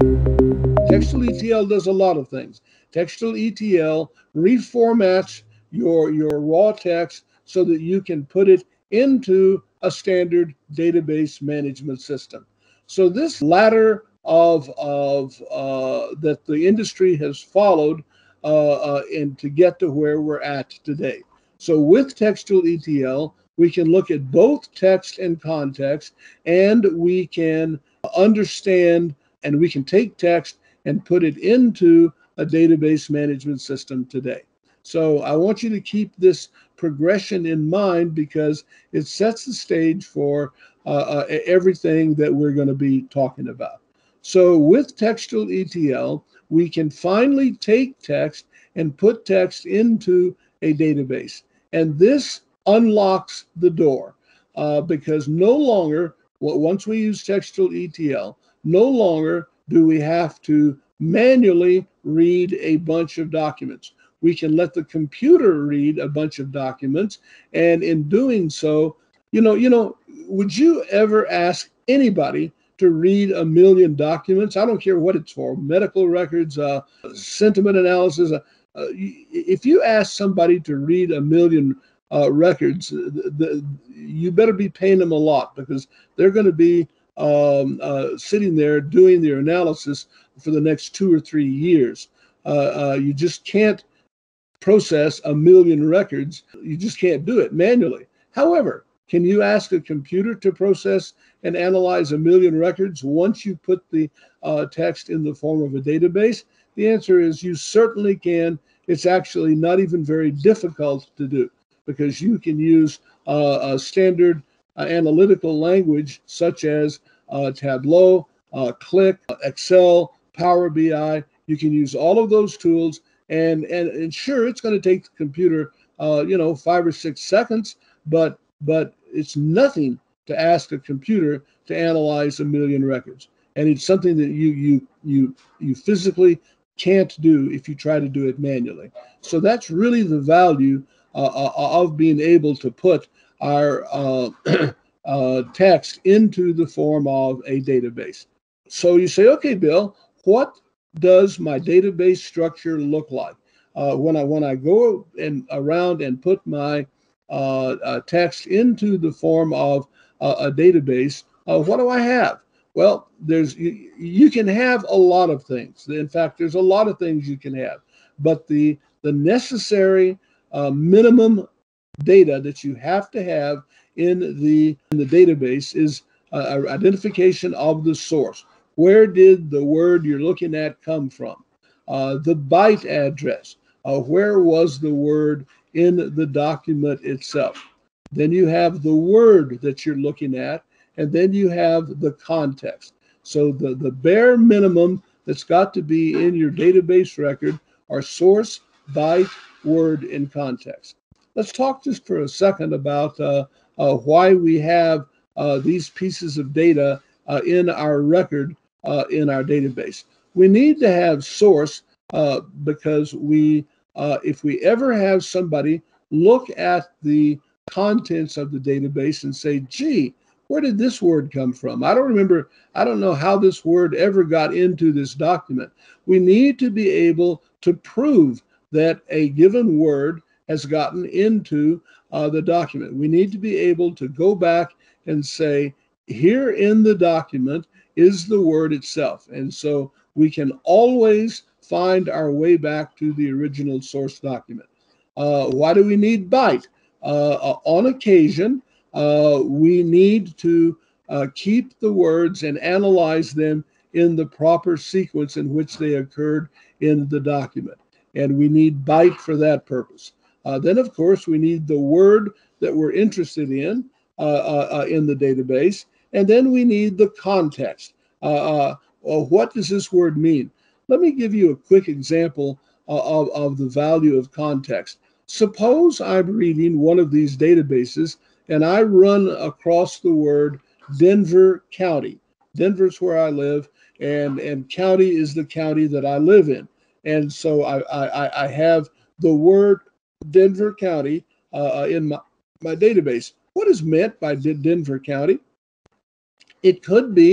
Textual ETL does a lot of things. Textual ETL reformats your raw text so that you can put it into a standard database management system. So this ladder of that the industry has followed and to get to where we're at today. So with textual ETL, we can look at both text and context, and we can understand and we can take text and put it into a database management system today. So I want you to keep this progression in mind because it sets the stage for everything that we're going to be talking about. So with textual ETL, we can finally take text and put text into a database. And this unlocks the door because no longer, once we use textual ETL, no longer do we have to manually read a bunch of documents. We can let the computer read a bunch of documents, and in doing so, would you ever ask anybody to read a million documents? I don't care what it's for, medical records, sentiment analysis. If you ask somebody to read a million records, you better be paying them a lot because they're going to be sitting there doing their analysis for the next 2 or 3 years. You just can't process a million records. You just can't do it manually. However, can you ask a computer to process and analyze a million records once you put the text in the form of a database? The answer is you certainly can. It's actually not even very difficult to do because you can use a standard analytical language such as Tableau, Qlik, Excel, Power BI. You can use all of those tools, and sure, it's going to take the computer 5 or 6 seconds, but it's nothing to ask a computer to analyze a million records, and it's something that you physically can't do if you try to do it manually. So that's really the value of being able to put our text into the form of a database. So you say, okay, Bill, what does my database structure look like? When I go around and put my text into the form of a database, what do I have? Well, you can have a lot of things. In fact, there's a lot of things you can have, but the necessary minimum data that you have to have in the database is identification of the source. Where did the word you're looking at come from? The byte address. Where was the word in the document itself? Then you have the word that you're looking at, and then you have the context. So the bare minimum that's got to be in your database record are source, byte, word, and context. Let's talk just for a second about why we have these pieces of data in our record in our database. We need to have source because if we ever have somebody look at the contents of the database and say, gee, where did this word come from? I don't know how this word ever got into this document. We need to be able to prove that a given word has gotten into the document. We need to be able to go back and say, here in the document is the word itself. And so we can always find our way back to the original source document. Why do we need byte? On occasion, we need to keep the words and analyze them in the proper sequence in which they occurred in the document. And we need byte for that purpose. Then, of course, we need the word that we're interested in the database. And then we need the context. What does this word mean? Let me give you a quick example of the value of context. Suppose I'm reading one of these databases and I run across the word Denver County. Denver's where I live, and county is the county that I live in. And so I have the word Denver County in my database. What is meant by Denver County? It could be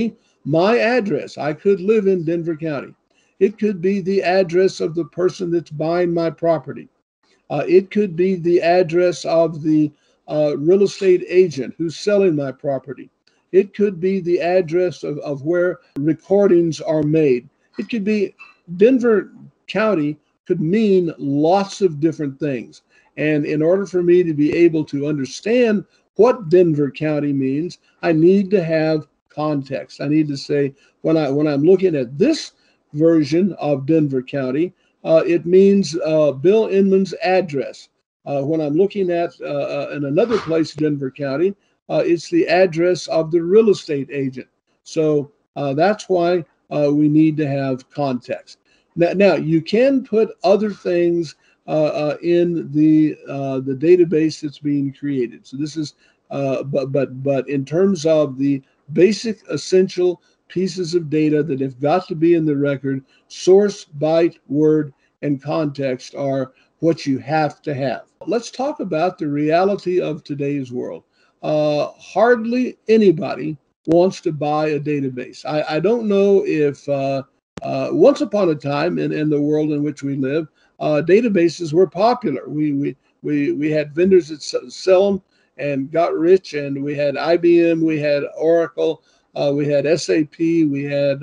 my address. I could live in Denver County. It could be the address of the person that's buying my property. It could be the address of the real estate agent who's selling my property. It could be the address of where recordings are made. It could be Denver County could mean lots of different things. And in order for me to be able to understand what Denver County means, I need to have context. I need to say, when I'm looking at this version of Denver County, it means Bill Inman's address. When I'm looking at in another place, Denver County, it's the address of the real estate agent. So that's why we need to have context. Now you can put other things in the database that's being created. So this is, but in terms of the basic essential pieces of data that have got to be in the record, source, byte, word, and context are what you have to have. Let's talk about the reality of today's world. Hardly anybody wants to buy a database. I don't know if once upon a time in the world in which we live, databases were popular. We had vendors that sell them and got rich, and we had IBM, we had Oracle, we had SAP, we had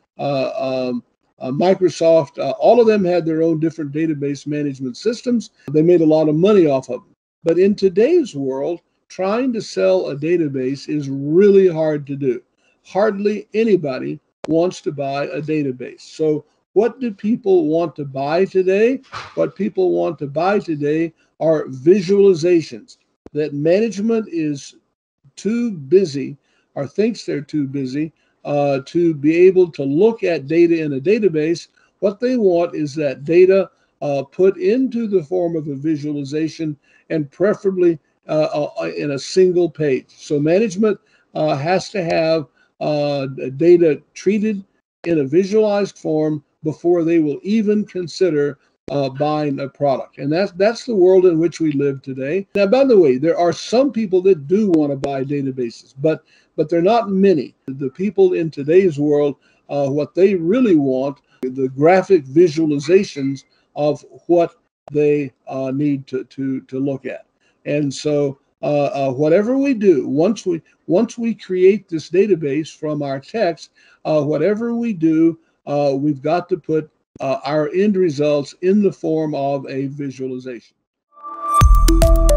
Microsoft. All of them had their own different database management systems. They made a lot of money off of them. But in today's world, trying to sell a database is really hard to do. Hardly anybody wants to buy a database. So what do people want to buy today? What people want to buy today are visualizations. That management is too busy or thinks they're too busy to be able to look at data in a database. What they want is that data put into the form of a visualization, and preferably in a single page. So management has to have data treated in a visualized form before they will even consider buying a product. And that's the world in which we live today. Now, by the way, there are some people that do want to buy databases, but they're not many. The people in today's world, what they really want, the graphic visualizations of what they need to look at. And so whatever we do, once we create this database from our text, whatever we do, we've got to put our end results in the form of a visualization.